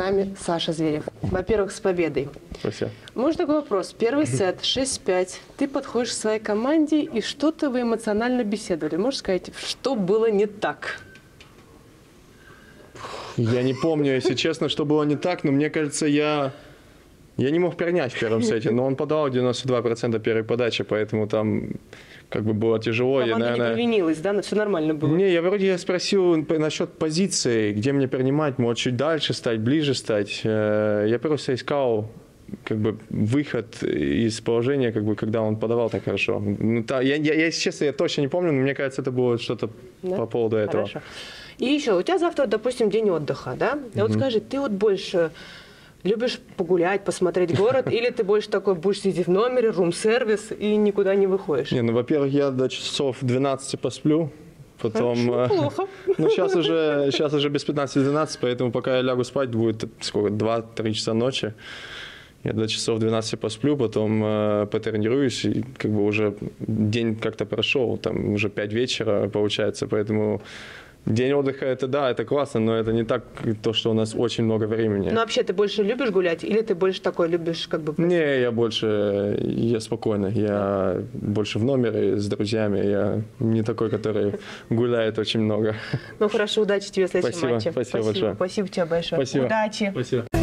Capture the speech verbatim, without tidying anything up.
нами Саша Зверев. Во-первых, с победой. Спасибо. Может такой вопрос. Первый сет, шесть пять. Ты подходишь к своей команде, и что-то вы эмоционально беседовали. Можешь сказать, что было не так? Я не помню, если честно, что было не так, но мне кажется, я... Я не мог перенять в первом сете, но он подал девяносто два процента первой подачи, поэтому там как бы было тяжело. Команда я, наверное... не провинилась, да? Но все нормально было. Не, я вроде я спросил насчет позиции, где мне принимать, может чуть дальше стать, ближе стать. Я просто искал как бы выход из положения, как бы, когда он подавал так хорошо. Ну, та, я, я, я, если честно, я точно не помню, но мне кажется, это было что-то да? по поводу этого. Хорошо. И еще, у тебя завтра, допустим, день отдыха, да? И вот скажи, ты вот больше... Любишь погулять, посмотреть город, или ты больше такой будешь сидеть в номере, рум-сервис и никуда не выходишь? Не, ну, во-первых, я до часов двенадцати посплю, потом... Хорошо, плохо. Ну, сейчас уже, сейчас уже без пятнадцати двенадцати, поэтому пока я лягу спать, будет сколько, два-три часа ночи. Я до часов двенадцати посплю, потом э, потренируюсь, и как бы уже день как-то прошел, там уже пять вечера получается, поэтому... День отдыха, это да, это классно, но это не так, то, что у нас очень много времени. Ну, вообще, ты больше любишь гулять или ты больше такой любишь, как бы... Не, я больше, я спокойно, я больше в номере с друзьями, я не такой, который гуляет очень много. Ну, хорошо, удачи тебе в следующем спасибо, матче. Спасибо, спасибо большое. Спасибо тебе большое. Спасибо. Удачи. Спасибо.